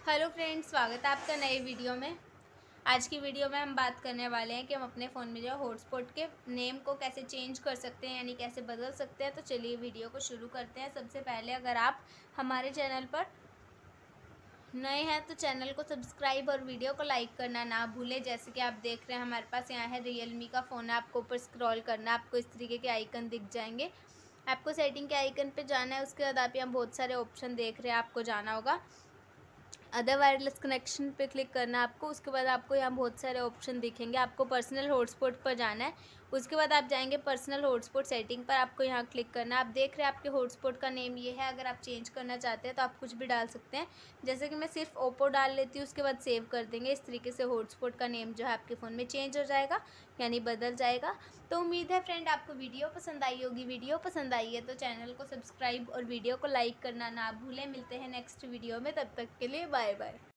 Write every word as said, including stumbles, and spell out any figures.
Hello friends, स्वागत है आपका नए वीडियो में। आज की वीडियो में हम बात करने वाले हैं कि हम अपने फ़ोन में जो हॉटस्पॉट के नेम को कैसे चेंज कर सकते हैं, यानी कैसे बदल सकते हैं। तो चलिए वीडियो को शुरू करते हैं। सबसे पहले अगर आप हमारे चैनल पर नए हैं तो चैनल को सब्सक्राइब और वीडियो को लाइक करना ना भूलें। जैसे कि आप देख रहे हैं हमारे पास यहाँ है रियलमी का फ़ोन है। आपको ऊपर स्क्रॉल करना है, आपको इस तरीके के आइकन दिख जाएंगे। आपको सेटिंग के आइकन पे जाना है। उसके बाद आप यहाँ बहुत सारे ऑप्शन देख रहे हैं, आपको जाना होगा अदर वायरलेस कनेक्शन पे क्लिक करना है आपको। उसके बाद आपको यहाँ बहुत सारे ऑप्शन दिखेंगे। आपको पर्सनल हॉटस्पॉट पर जाना है। उसके बाद आप जाएंगे पर्सनल हॉटस्पॉट सेटिंग पर, आपको यहाँ क्लिक करना है। आप देख रहे हैं आपके हॉटस्पॉट का नेम ये है। अगर आप चेंज करना चाहते हैं तो आप कुछ भी डाल सकते हैं। जैसे कि मैं सिर्फ ओप्पो डाल लेती हूँ, उसके बाद सेव कर देंगे। इस तरीके से हॉटस्पॉट का नेम जो है आपके फ़ोन में चेंज हो जाएगा, यानी बदल जाएगा। तो उम्मीद है फ्रेंड आपको वीडियो पसंद आई होगी। वीडियो पसंद आई है तो चैनल को सब्सक्राइब और वीडियो को लाइक करना ना भूलें। मिलते हैं नेक्स्ट वीडियो में, तब तक के लिए बाय बाय।